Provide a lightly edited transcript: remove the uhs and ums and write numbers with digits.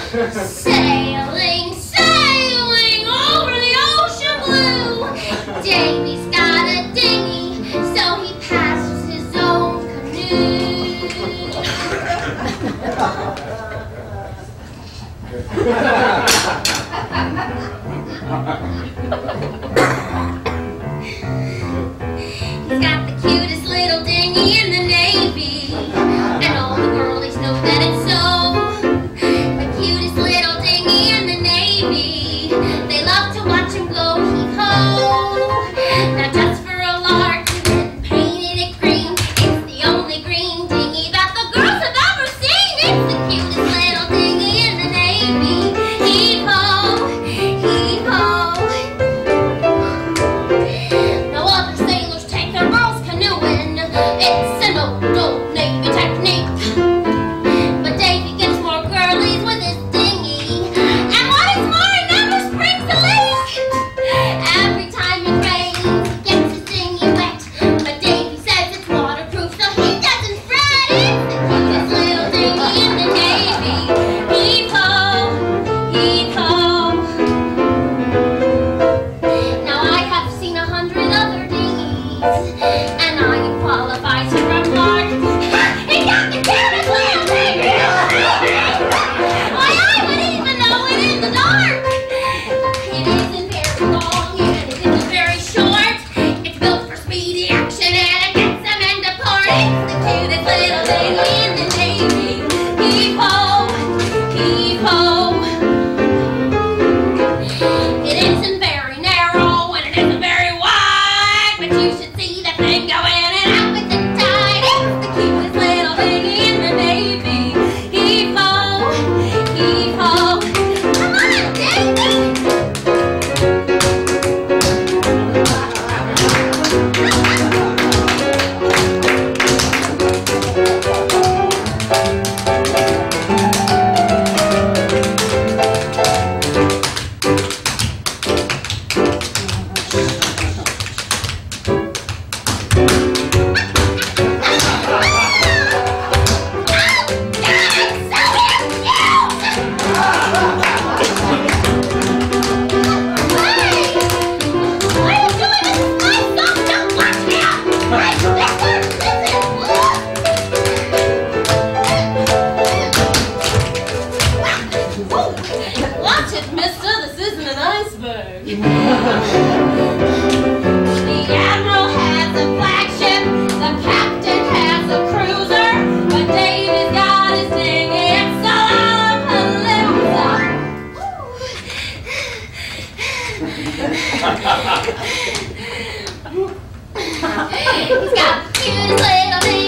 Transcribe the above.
Sailing, sailing over the ocean blue. Davy's got a dinghy, so he passes his own canoe. He's got the cutest little dinghy in the Navy, and all the girlies know that it's so. The cutest little dinghy in the Navy, they love to watch him go heave-ho. Now just for a lark, and painted it green, it's the only green dinghy that the girls have ever seen. It's the cutest little dinghy in the Navy. Heave-ho, heave-ho. Now other sailors take their girls canoeing. It's an old Navy technique. But Davy gets more girlies with his dinghy. And what is more, he never springs a leak. Every time it rains, he gets his dinghy wet. But Davy says it's waterproof, so he doesn't fret. It's the cutest little dinghy in the Navy. Heave-ho, heave-ho. Now I have seen 100 other dinghies, and I am qualified to remark, he got the cutest little dinghy. Why, I would even know it in the dark. It isn't very long and it isn't very short. It's built for speedy action and it gets them into port. It's the cutest little dinghy in the Navy. Heave-ho, heave-ho. It isn't very narrow and it isn't very wide, but you should see the thing go in and out with the tide. It's the cutest little dinghy in the Navy. Heave-ho, heave-ho. Come on, Davy! Watch it, mister, this isn't an iceberg. The admiral has a flagship, the captain has a cruiser, but Davy's got his dinghy, it's a Lollapalooza. He's got the cutest little dinghy.